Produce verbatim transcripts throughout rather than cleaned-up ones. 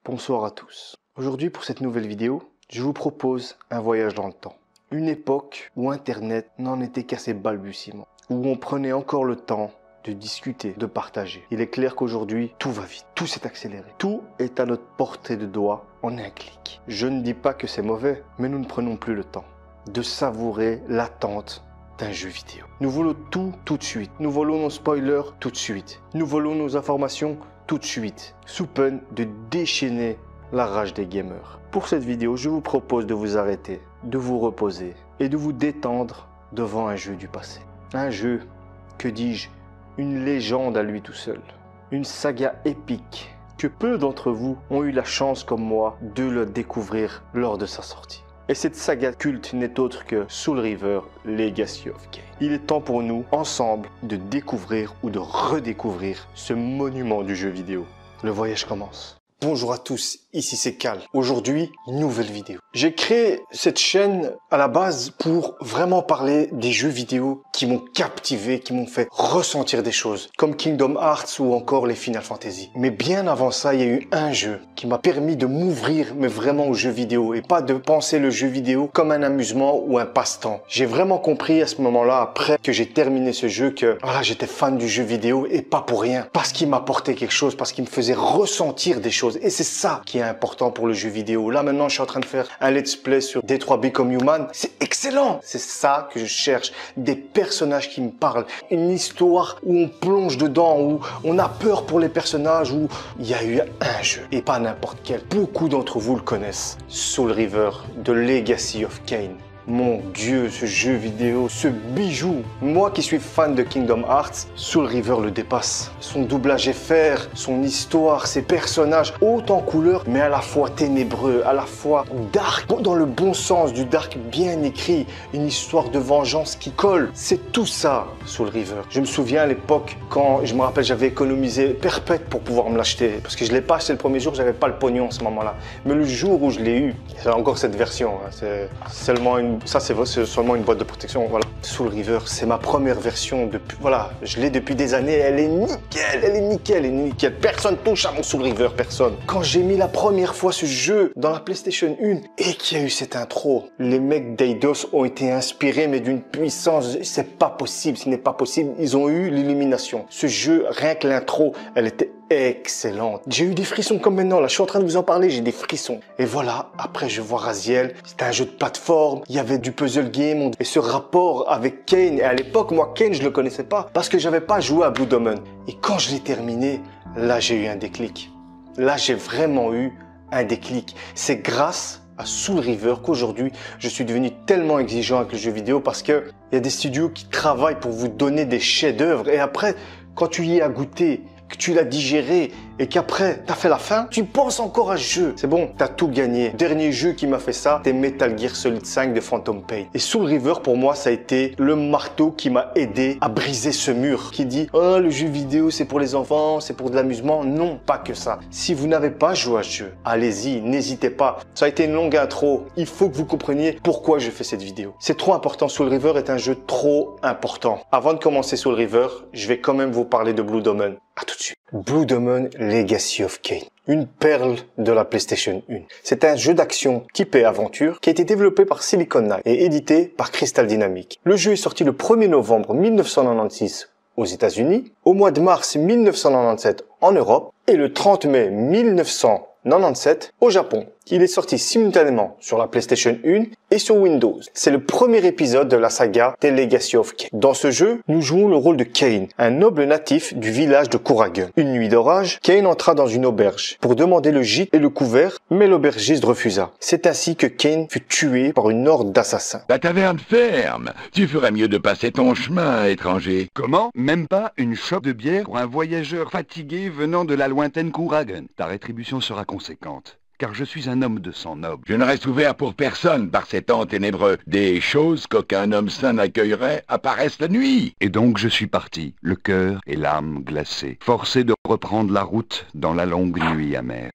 Bonsoir à tous. Aujourd'hui pour cette nouvelle vidéo, je vous propose un voyage dans le temps. Une époque où Internet n'en était qu'à ses balbutiements, où on prenait encore le temps de discuter, de partager. Il est clair qu'aujourd'hui, tout va vite, tout s'est accéléré. Tout est à notre portée de doigt en un clic. Je ne dis pas que c'est mauvais, mais nous ne prenons plus le temps de savourer l'attente d'un jeu vidéo. Nous voulons tout, tout de suite. Nous voulons nos spoilers tout de suite. Nous voulons nos informations tout de suite, sous peine de déchaîner la rage des gamers. Pour cette vidéo, je vous propose de vous arrêter, de vous reposer et de vous détendre devant un jeu du passé. Un jeu, que dis-je, une légende à lui tout seul. Une saga épique que peu d'entre vous ont eu la chance comme moi de le découvrir lors de sa sortie. Et cette saga culte n'est autre que Soul River Legacy of Kain. Il est temps pour nous, ensemble, de découvrir ou de redécouvrir ce monument du jeu vidéo. Le voyage commence. Bonjour à tous, ici c'est Cal. Aujourd'hui, nouvelle vidéo. J'ai créé cette chaîne à la base pour vraiment parler des jeux vidéo qui m'ont captivé, qui m'ont fait ressentir des choses, comme Kingdom Hearts ou encore les Final Fantasy. Mais bien avant ça, il y a eu un jeu qui m'a permis de m'ouvrir, mais vraiment aux jeux vidéo, et pas de penser le jeu vidéo comme un amusement ou un passe-temps. J'ai vraiment compris à ce moment-là, après que j'ai terminé ce jeu, que voilà, j'étais fan du jeu vidéo et pas pour rien, parce qu'il m'apportait quelque chose, parce qu'il me faisait ressentir des choses. Et c'est ça qui est important pour le jeu vidéo. Là, maintenant, je suis en train de faire un let's play sur Detroit Become Human. C'est excellent. C'est ça que je cherche. Des personnages qui me parlent. Une histoire où on plonge dedans, où on a peur pour les personnages, où il y a eu un jeu. Et pas n'importe quel. Beaucoup d'entre vous le connaissent. Soul River, The Legacy of Kain. Mon Dieu, ce jeu vidéo, ce bijou. Moi qui suis fan de Kingdom Hearts, Soul River le dépasse. Son doublage est faire, son histoire, ses personnages, haut en couleur, mais à la fois ténébreux, à la fois dark, dans le bon sens du dark bien écrit. Une histoire de vengeance qui colle. C'est tout ça, Soul River. Je me souviens à l'époque, quand je me rappelle, j'avais économisé perpète pour pouvoir me l'acheter. Parce que je ne l'ai pas acheté le premier jour, j'avais pas le pognon à ce moment-là. Mais le jour où je l'ai eu, c'est encore cette version, hein, c'est seulement une Ça, c'est seulement une boîte de protection, voilà. Soul River, c'est ma première version depuis, voilà, je l'ai depuis des années, elle est nickel, elle est nickel, elle est nickel. Personne touche à mon Soul River, personne. Quand j'ai mis la première fois ce jeu dans la PlayStation un et qu'il y a eu cette intro, les mecs d'Eidos ont été inspirés, mais d'une puissance, c'est pas possible, ce n'est pas possible. Ils ont eu l'illumination. Ce jeu, rien que l'intro, elle était excellente. J'ai eu des frissons comme maintenant, là, je suis en train de vous en parler, j'ai des frissons. Et voilà, après je vois Raziel, c'était un jeu de plateforme, il y avait du puzzle game, et ce rapport avec Kain, et à l'époque, moi, Kain, je le connaissais pas, parce que j'avais pas joué à Blue Domain. Et quand je l'ai terminé, là, j'ai eu un déclic. Là, j'ai vraiment eu un déclic. C'est grâce à Soul River qu'aujourd'hui, je suis devenu tellement exigeant avec le jeu vidéo, parce que il y a des studios qui travaillent pour vous donner des chefs-d'œuvre, et après, quand tu y as goûté, que tu l'as digéré et qu'après t'as fait la fin, tu penses encore à ce jeu. C'est bon, t'as tout gagné. Le dernier jeu qui m'a fait ça, c'était Metal Gear Solid cinq de Phantom Pain. Et Soul River, pour moi, ça a été le marteau qui m'a aidé à briser ce mur qui dit « Oh, le jeu vidéo, c'est pour les enfants, c'est pour de l'amusement. » Non, pas que ça. Si vous n'avez pas joué à ce jeu, allez-y, n'hésitez pas. Ça a été une longue intro. Il faut que vous compreniez pourquoi je fais cette vidéo. C'est trop important. Soul River est un jeu trop important. Avant de commencer Soul River, je vais quand même vous parler de Blue Domain. À tout de suite. Blue Domain Legacy of Kain. Une perle de la PlayStation un. C'est un jeu d'action typé aventure qui a été développé par Silicon Knight et édité par Crystal Dynamics. Le jeu est sorti le premier novembre mille neuf cent quatre-vingt-seize aux États-Unis, au mois de mars mille neuf cent quatre-vingt-dix-sept en Europe et le trente mai mille neuf cent quatre-vingt-dix-sept au Japon. Il est sorti simultanément sur la PlayStation un et sur Windows. C'est le premier épisode de la saga The Legacy of Kain. Dans ce jeu, nous jouons le rôle de Kain, un noble natif du village de Kuragen. Une nuit d'orage, Kain entra dans une auberge pour demander le gîte et le couvert, mais l'aubergiste refusa. C'est ainsi que Kain fut tué par une horde d'assassins. La taverne ferme. Tu ferais mieux de passer ton chemin, étranger. Comment? Même pas une chope de bière pour un voyageur fatigué venant de la lointaine Kuragen. Ta rétribution sera conséquente, car je suis un homme de sang noble. Je ne reste ouvert pour personne par ces temps ténébreux. Des choses qu'aucun homme sain n'accueillerait apparaissent la nuit. Et donc je suis parti, le cœur et l'âme glacés, forcé de reprendre la route dans la longue nuit amère.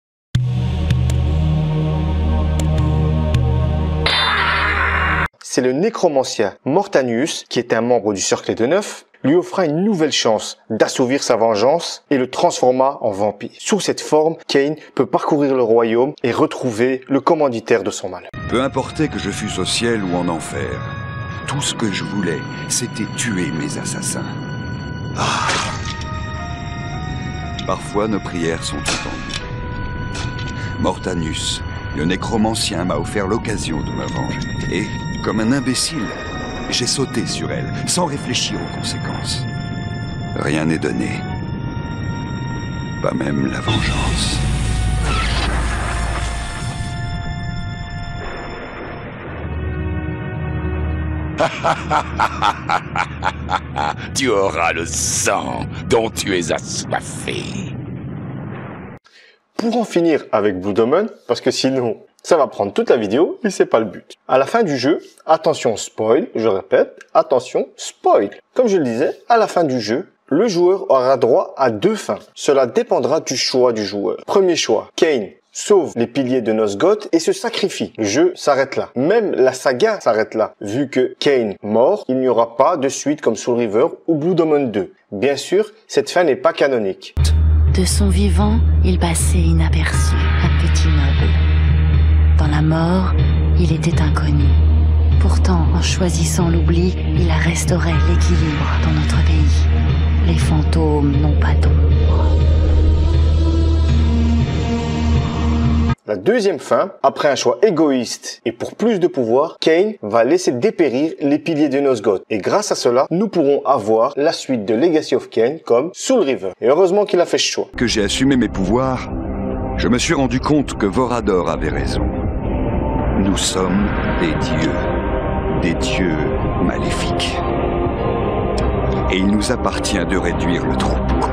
C'est le nécromancien Mortanius, qui est un membre du Cercle des Neuf, lui offra une nouvelle chance d'assouvir sa vengeance et le transforma en vampire. Sous cette forme, Kain peut parcourir le royaume et retrouver le commanditaire de son mal. Peu importait que je fusse au ciel ou en enfer, tout ce que je voulais, c'était tuer mes assassins. Ah. Parfois, nos prières sont entendues. Mortanus, le nécromancien, m'a offert l'occasion de me venger. Et, comme un imbécile, j'ai sauté sur elle, sans réfléchir aux conséquences. Rien n'est donné. Pas même la vengeance. Tu auras le sang dont tu es assoiffé. Pour en finir avec Blood Omen, parce que sinon ça va prendre toute la vidéo et c'est pas le but. À la fin du jeu, attention spoil, je répète, attention spoil. Comme je le disais, à la fin du jeu, le joueur aura droit à deux fins. Cela dépendra du choix du joueur. Premier choix, Kain sauve les piliers de Nosgoth et se sacrifie. Le jeu s'arrête là. Même la saga s'arrête là. Vu que Kain mort, il n'y aura pas de suite comme Soul River ou Blood Omen deux. Bien sûr, cette fin n'est pas canonique. De son vivant, il passait inaperçu, un petit noble. Dans la mort, il était inconnu. Pourtant, en choisissant l'oubli, il a restauré l'équilibre dans notre pays. Les fantômes n'ont pas d'ombre. La deuxième fin, après un choix égoïste et pour plus de pouvoir, Kain va laisser dépérir les piliers de Nosgoth. Et grâce à cela, nous pourrons avoir la suite de Legacy of Kain comme Soul River. Et heureusement qu'il a fait ce choix. Que j'ai assumé mes pouvoirs, je me suis rendu compte que Vorador avait raison. Nous sommes des dieux. Des dieux maléfiques. Et il nous appartient de réduire le troupeau.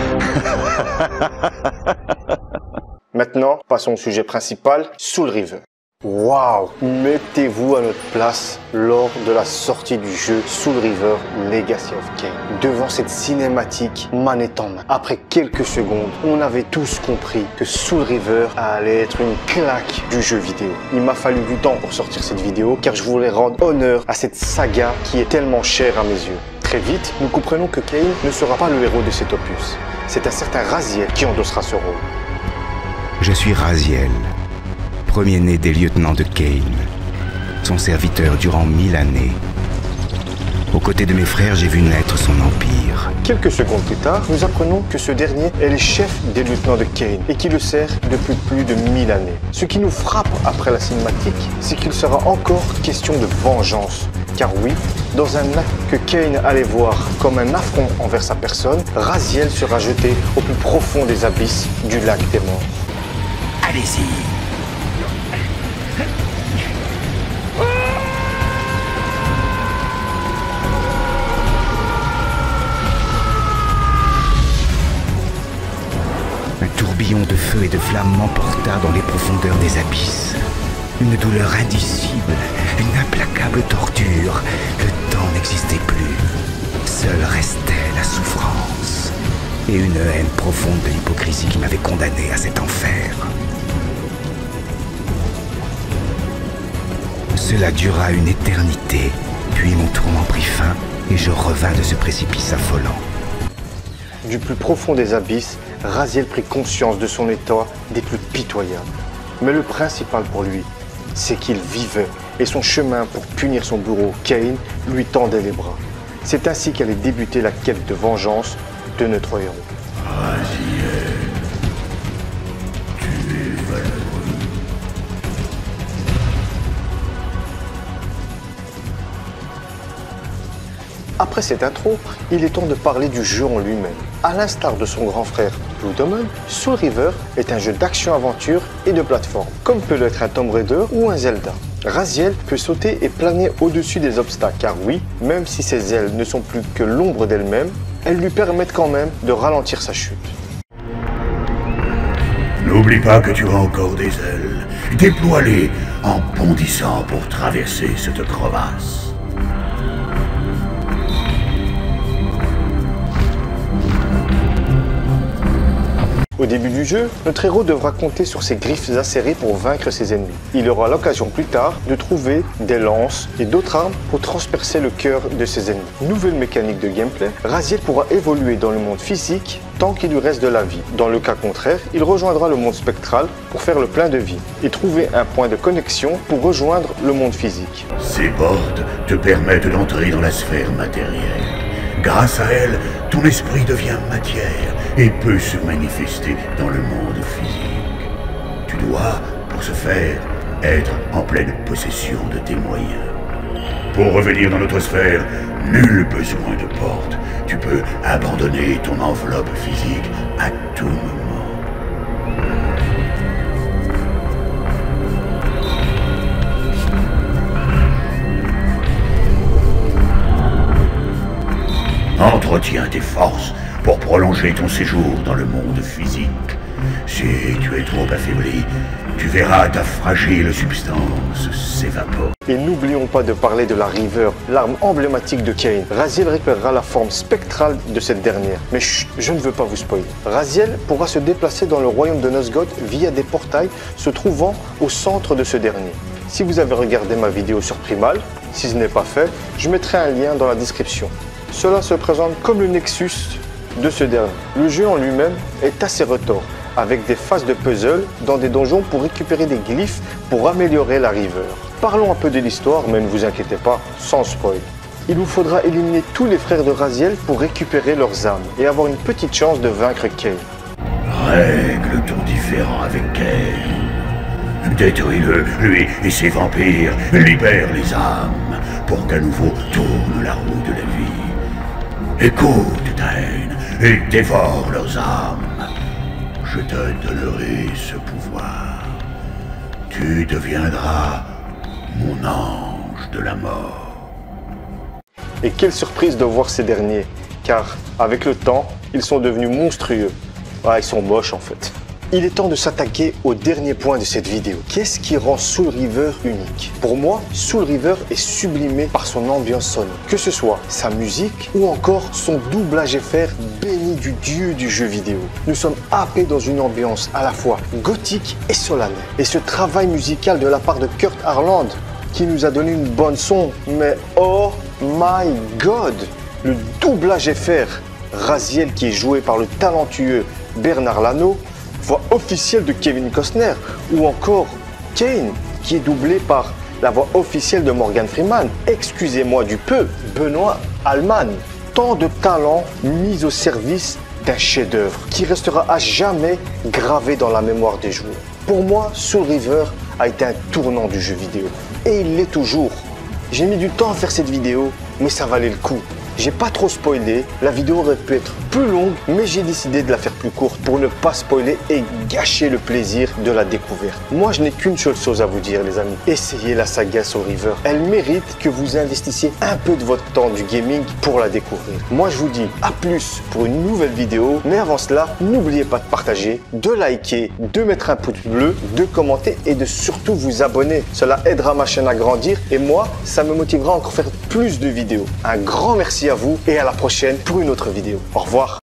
Maintenant, passons au sujet principal, Soul River. Waouh! Mettez-vous à notre place lors de la sortie du jeu Soul River Legacy of Kain. Devant cette cinématique manette en main. Après quelques secondes, on avait tous compris que Soul River allait être une claque du jeu vidéo. Il m'a fallu du temps pour sortir cette vidéo car je voulais rendre honneur à cette saga qui est tellement chère à mes yeux. Très vite, nous comprenons que Kain ne sera pas le héros de cet opus. C'est un certain Raziel qui endossera ce rôle. Je suis Raziel, premier-né des lieutenants de Kain, son serviteur durant mille années. Aux côtés de mes frères, j'ai vu naître son empire. Quelques secondes plus tard, nous apprenons que ce dernier est le chef des lieutenants de Kain et qui le sert depuis plus de mille années. Ce qui nous frappe après la cinématique, c'est qu'il sera encore question de vengeance. Car oui, dans un acte que Kain allait voir comme un affront envers sa personne, Raziel sera jeté au plus profond des abysses du lac des morts. Allez-y! Un tourbillon de feu et de flammes m'emporta dans les profondeurs des abysses. Une douleur indicible, une implacable torture. Le temps n'existait plus. Seule restait la souffrance. Et une haine profonde de l'hypocrisie qui m'avait condamné à cet enfer. Cela dura une éternité, puis mon tourment prit fin et je revins de ce précipice affolant. Du plus profond des abysses, Raziel prit conscience de son état des plus pitoyables. Mais le principal pour lui, c'est qu'il vivait et son chemin pour punir son bourreau, Kain, lui tendait les bras. C'est ainsi qu'allait débuter la quête de vengeance de notre héros. Raziel, tu es valeureux. Après cette intro, il est temps de parler du jeu en lui-même. À l'instar de son grand frère Blood Omen, Soul River est un jeu d'action-aventure et de plateforme, comme peut l'être un Tomb Raider ou un Zelda. Raziel peut sauter et planer au-dessus des obstacles, car oui, même si ses ailes ne sont plus que l'ombre d'elle-même, elles lui permettent quand même de ralentir sa chute. N'oublie pas que tu as encore des ailes. Déploie-les en bondissant pour traverser cette crevasse. Au début du jeu, notre héros devra compter sur ses griffes acérées pour vaincre ses ennemis. Il aura l'occasion plus tard de trouver des lances et d'autres armes pour transpercer le cœur de ses ennemis. Nouvelle mécanique de gameplay, Raziel pourra évoluer dans le monde physique tant qu'il lui reste de la vie. Dans le cas contraire, il rejoindra le monde spectral pour faire le plein de vie et trouver un point de connexion pour rejoindre le monde physique. Ces portes te permettent d'entrer dans la sphère matérielle. Grâce à elles, ton esprit devient matière et peut se manifester dans le monde physique. Tu dois, pour ce faire, être en pleine possession de tes moyens. Pour revenir dans notre sphère, nul besoin de porte. Tu peux abandonner ton enveloppe physique à tout moment. Entretiens tes forces pour prolonger ton séjour dans le monde physique. Si tu es trop affaibli, tu verras ta fragile substance s'évaporer. Et n'oublions pas de parler de la Reaver, l'arme emblématique de Kain. Raziel récupérera la forme spectrale de cette dernière. Mais chut, je ne veux pas vous spoiler. Raziel pourra se déplacer dans le royaume de Nosgoth via des portails se trouvant au centre de ce dernier. Si vous avez regardé ma vidéo sur Primal, si ce n'est pas fait, je mettrai un lien dans la description. Cela se présente comme le Nexus de ce dernier. Le jeu en lui-même est assez retors, avec des phases de puzzle dans des donjons pour récupérer des glyphes pour améliorer la Reaver. Parlons un peu de l'histoire, mais ne vous inquiétez pas, sans spoil. Il vous faudra éliminer tous les frères de Raziel pour récupérer leurs âmes et avoir une petite chance de vaincre Kain. Règle ton différend avec Kain. Détruis-le, lui et ses vampires, libère les âmes pour qu'à nouveau tourne la roue de la vie. Écoute ta haine et dévore leurs âmes. Je te donnerai ce pouvoir. Tu deviendras mon ange de la mort. Et quelle surprise de voir ces derniers, car avec le temps, ils sont devenus monstrueux. Ah, ils sont moches en fait. Il est temps de s'attaquer au dernier point de cette vidéo. Qu'est-ce qui rend Soul Reaver unique? Pour moi, Soul Reaver est sublimé par son ambiance sonore. Que ce soit sa musique ou encore son doublage F R béni du dieu du jeu vidéo. Nous sommes happés dans une ambiance à la fois gothique et solennelle. Et ce travail musical de la part de Kurt Harland qui nous a donné une bonne son, mais oh my god! Le doublage F R, Raziel qui est joué par le talentueux Bernard Lano, voix officielle de Kevin Costner, ou encore Kain qui est doublé par la voix officielle de Morgan Freeman, excusez-moi du peu, Benoît Alman. Tant de talents mis au service d'un chef-d'œuvre qui restera à jamais gravé dans la mémoire des joueurs. Pour moi, Soul Reaver a été un tournant du jeu vidéo, et il l'est toujours. J'ai mis du temps à faire cette vidéo, mais ça valait le coup. J'ai pas trop spoilé, la vidéo aurait pu être plus longue, mais j'ai décidé de la faire plus courte pour ne pas spoiler et gâcher le plaisir de la découverte. Moi, je n'ai qu'une seule chose à vous dire, les amis. Essayez la saga Soul Reaver. Elle mérite que vous investissiez un peu de votre temps du gaming pour la découvrir. Moi, je vous dis à plus pour une nouvelle vidéo, mais avant cela, n'oubliez pas de partager, de liker, de mettre un pouce bleu, de commenter et de surtout vous abonner. Cela aidera ma chaîne à grandir et moi, ça me motivera à encore faire plus de vidéos. Un grand merci à vous et à la prochaine pour une autre vidéo. Au revoir.